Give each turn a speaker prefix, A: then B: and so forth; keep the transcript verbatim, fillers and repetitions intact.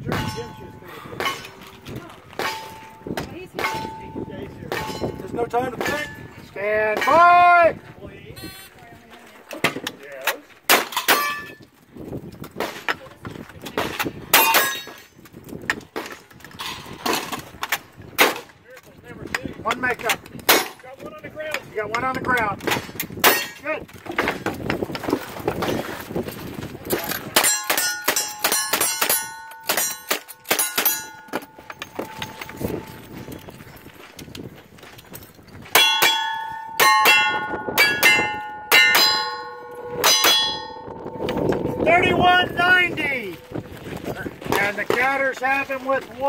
A: There's no time to think. Stand by. Yes. One makeup. Got one on the ground. You got one on the ground. Good. thirty-one ninety. And the counters have him with one.